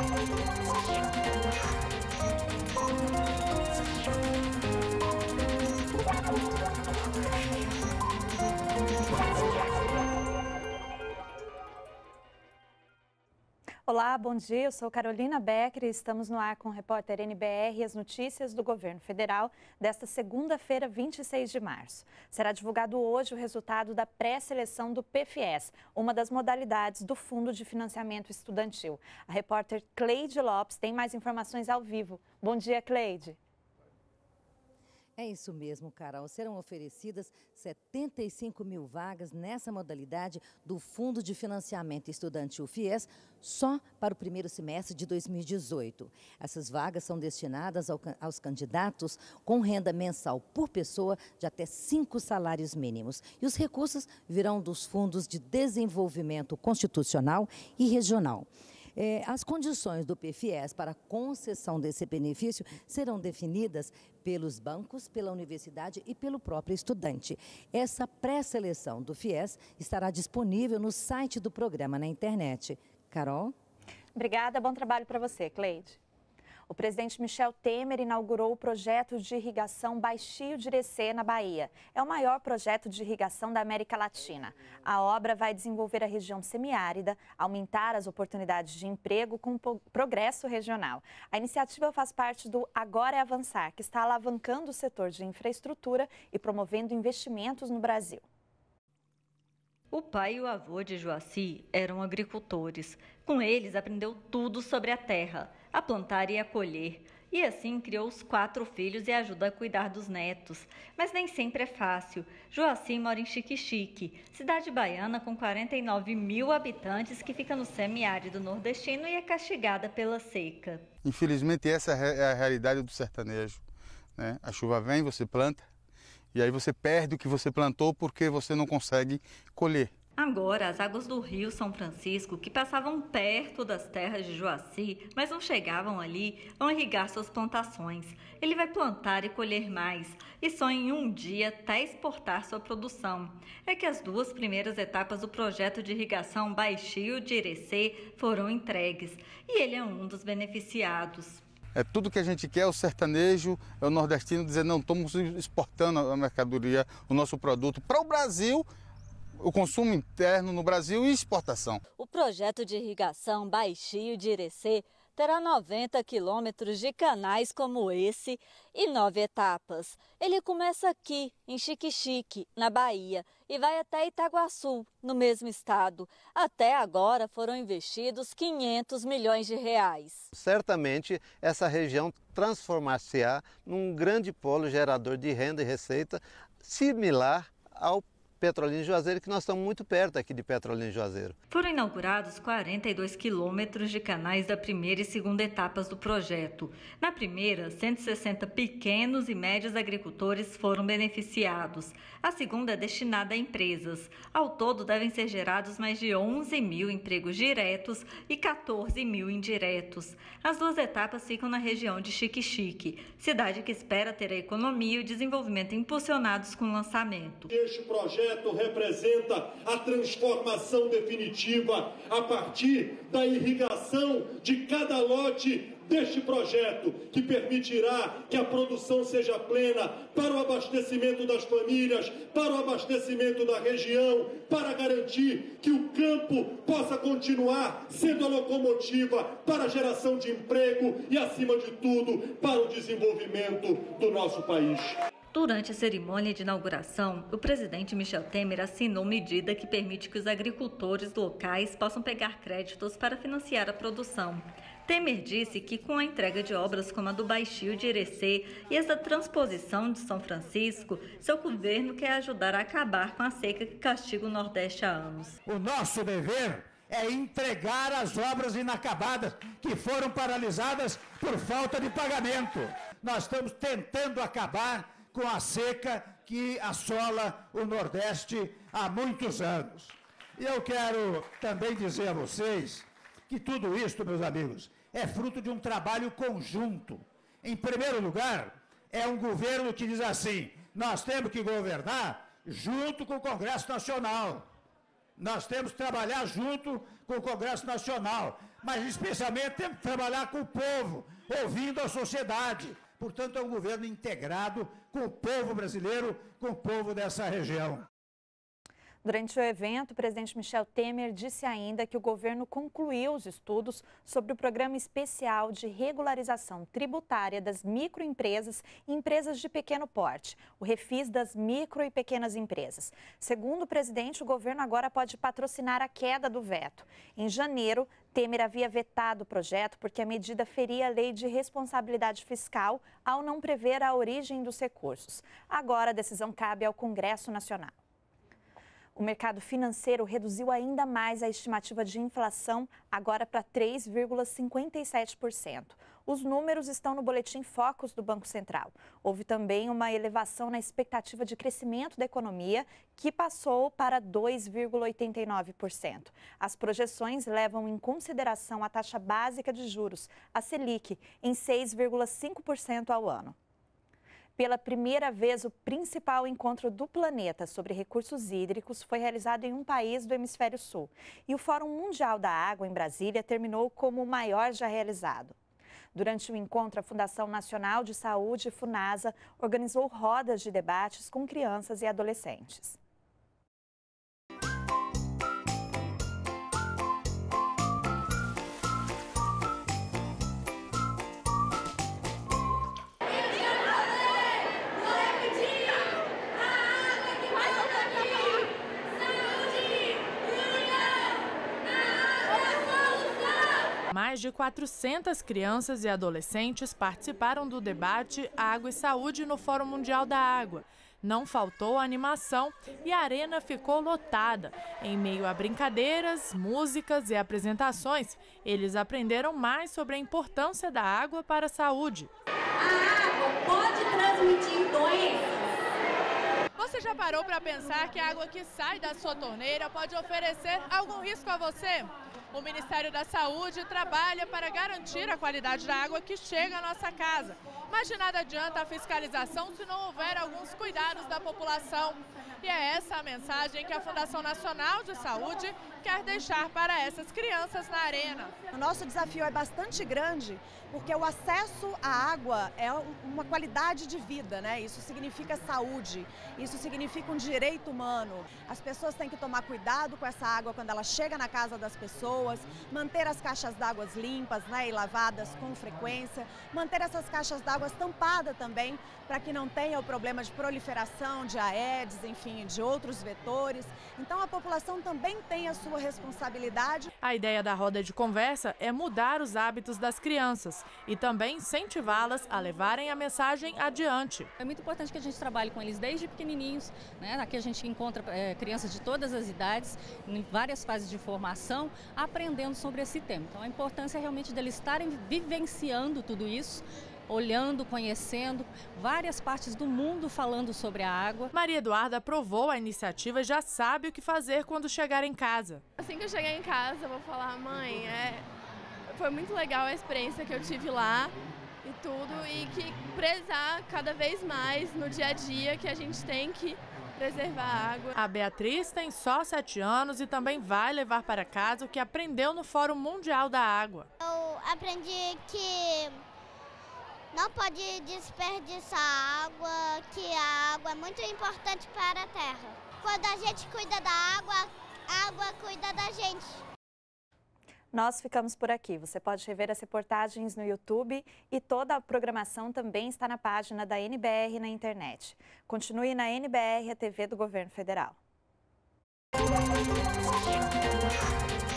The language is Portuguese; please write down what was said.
Olá, bom dia. Eu sou Carolina Becker e estamos no ar com o repórter NBR e as notícias do governo federal desta segunda-feira, 26 de março. Será divulgado hoje o resultado da pré-seleção do PFIES, uma das modalidades do Fundo de Financiamento Estudantil. A repórter Cleide Lopes tem mais informações ao vivo. Bom dia, Cleide. É isso mesmo, Carol. Serão oferecidas 75 mil vagas nessa modalidade do Fundo de Financiamento Estudantil FIES só para o primeiro semestre de 2018. Essas vagas são destinadas aos candidatos com renda mensal por pessoa de até 5 salários mínimos. E os recursos virão dos fundos de desenvolvimento constitucional e regional. As condições do PFIES para a concessão desse benefício serão definidas pelos bancos, pela universidade e pelo próprio estudante. Essa pré-seleção do FIES estará disponível no site do programa na internet. Carol? Obrigada, bom trabalho para você, Cleide. O presidente Michel Temer inaugurou o projeto de irrigação Baixio-Direcê, na Bahia. É o maior projeto de irrigação da América Latina. A obra vai desenvolver a região semiárida, aumentar as oportunidades de emprego com progresso regional. A iniciativa faz parte do Agora é Avançar, que está alavancando o setor de infraestrutura e promovendo investimentos no Brasil. O pai e o avô de Joaci eram agricultores. Com eles, aprendeu tudo sobre a terra, a plantar e a colher. E assim criou os 4 filhos e ajuda a cuidar dos netos. Mas nem sempre é fácil. Joaci mora em Xique-Xique, cidade baiana com 49 mil habitantes que fica no semiárido nordestino e é castigada pela seca. Infelizmente, essa é a realidade do sertanejo, né? A chuva vem, você planta. E aí você perde o que você plantou porque você não consegue colher. Agora, as águas do Rio São Francisco, que passavam perto das terras de Joaci, mas não chegavam ali, vão irrigar suas plantações. Ele vai plantar e colher mais, e só em um dia até exportar sua produção. É que as 2 primeiras etapas do projeto de irrigação Baixio-Direcê foram entregues, e ele é um dos beneficiados. É tudo que a gente quer, o sertanejo, é o nordestino dizer, não, estamos exportando a mercadoria, o nosso produto para o Brasil, o consumo interno no Brasil e exportação. O projeto de irrigação Baixio-Direcê terá 90 quilômetros de canais como esse e 9 etapas. Ele começa aqui, em Xique-Xique, na Bahia, e vai até Itaguaçu, no mesmo estado. Até agora foram investidos 500 milhões de reais. Certamente essa região transformar-se-á num grande polo gerador de renda e receita similar ao Petrolina e Juazeiro, que nós estamos muito perto aqui de Petrolina e Juazeiro. Foram inaugurados 42 quilômetros de canais da primeira e segunda etapas do projeto. Na primeira, 160 pequenos e médios agricultores foram beneficiados. A segunda é destinada a empresas. Ao todo, devem ser gerados mais de 11 mil empregos diretos e 14 mil indiretos. As 2 etapas ficam na região de Xique-Xique, cidade que espera ter a economia e o desenvolvimento impulsionados com o lançamento. Este projeto representa a transformação definitiva a partir da irrigação de cada lote deste projeto, que permitirá que a produção seja plena para o abastecimento das famílias, para o abastecimento da região, para garantir que o campo possa continuar sendo a locomotiva para a geração de emprego e, acima de tudo, para o desenvolvimento do nosso país. Durante a cerimônia de inauguração, o presidente Michel Temer assinou medida que permite que os agricultores locais possam pegar créditos para financiar a produção. Temer disse que com a entrega de obras como a do Baixio-Direcê e essa transposição de São Francisco, seu governo quer ajudar a acabar com a seca que castiga o Nordeste há anos. O nosso dever é entregar as obras inacabadas que foram paralisadas por falta de pagamento. Nós estamos tentando acabar com a seca que assola o Nordeste há muitos anos. E eu quero também dizer a vocês que tudo isso, meus amigos, é fruto de um trabalho conjunto. Em primeiro lugar, é um governo que diz assim, nós temos que governar junto com o Congresso Nacional. Nós temos que trabalhar junto com o Congresso Nacional mas especialmente temos que trabalhar com o povo, ouvindo a sociedade. Portanto, é um governo integrado com o povo brasileiro, com o povo dessa região. Durante o evento, o presidente Michel Temer disse ainda que o governo concluiu os estudos sobre o Programa Especial de Regularização Tributária das Microempresas e Empresas de Pequeno Porte, o Refis das Micro e Pequenas Empresas. Segundo o presidente, o governo agora pode patrocinar a queda do veto. Em janeiro, Temer havia vetado o projeto porque a medida feria a lei de responsabilidade fiscal ao não prever a origem dos recursos. Agora, a decisão cabe ao Congresso Nacional. O mercado financeiro reduziu ainda mais a estimativa de inflação, agora para 3,57%. Os números estão no boletim Focus do Banco Central. Houve também uma elevação na expectativa de crescimento da economia, que passou para 2,89%. As projeções levam em consideração a taxa básica de juros, a Selic, em 6,5% ao ano. Pela primeira vez, o principal encontro do planeta sobre recursos hídricos foi realizado em um país do Hemisfério Sul. E o Fórum Mundial da Água, em Brasília, terminou como o maior já realizado. Durante o encontro, a Fundação Nacional de Saúde, FUNASA, organizou rodas de debates com crianças e adolescentes. Mais de 400 crianças e adolescentes participaram do debate Água e Saúde no Fórum Mundial da Água. Não faltou animação e a arena ficou lotada. Em meio a brincadeiras, músicas e apresentações, eles aprenderam mais sobre a importância da água para a saúde. A água pode transmitir doenças. Você já parou para pensar que a água que sai da sua torneira pode oferecer algum risco a você? O Ministério da Saúde trabalha para garantir a qualidade da água que chega à nossa casa. Mas de nada adianta a fiscalização se não houver alguns cuidados da população. E é essa a mensagem que a Fundação Nacional de Saúde quer deixar para essas crianças na arena. O nosso desafio é bastante grande, porque o acesso à água é uma qualidade de vida, né? Isso significa saúde, isso significa um direito humano. As pessoas têm que tomar cuidado com essa água quando ela chega na casa das pessoas, manter as caixas d'água limpas, né, e lavadas com frequência, manter essas caixas d'água tampadas também, para que não tenha o problema de proliferação de Aedes, enfim, de outros vetores. Então a população também tem a sua responsabilidade. A ideia da roda de conversa é mudar os hábitos das crianças e também incentivá-las a levarem a mensagem adiante. É muito importante que a gente trabalhe com eles desde pequenininhos, né? Aqui a gente encontra crianças de todas as idades, em várias fases de formação, aprendendo sobre esse tema. Então a importância é realmente deles estarem vivenciando tudo isso, olhando, conhecendo várias partes do mundo falando sobre a água. Maria Eduarda aprovou a iniciativa e já sabe o que fazer quando chegar em casa. Assim que eu chegar em casa, eu vou falar, mãe, foi muito legal a experiência que eu tive lá e tudo, e que prezar cada vez mais no dia a dia que a gente tem que preservar a água. A Beatriz tem só 7 anos e também vai levar para casa o que aprendeu no Fórum Mundial da Água. Eu aprendi que não pode desperdiçar água, que a água é muito importante para a terra. Quando a gente cuida da água, a água cuida da gente. Nós ficamos por aqui. Você pode rever as reportagens no YouTube e toda a programação também está na página da NBR na internet. Continue na NBR, a TV do Governo Federal.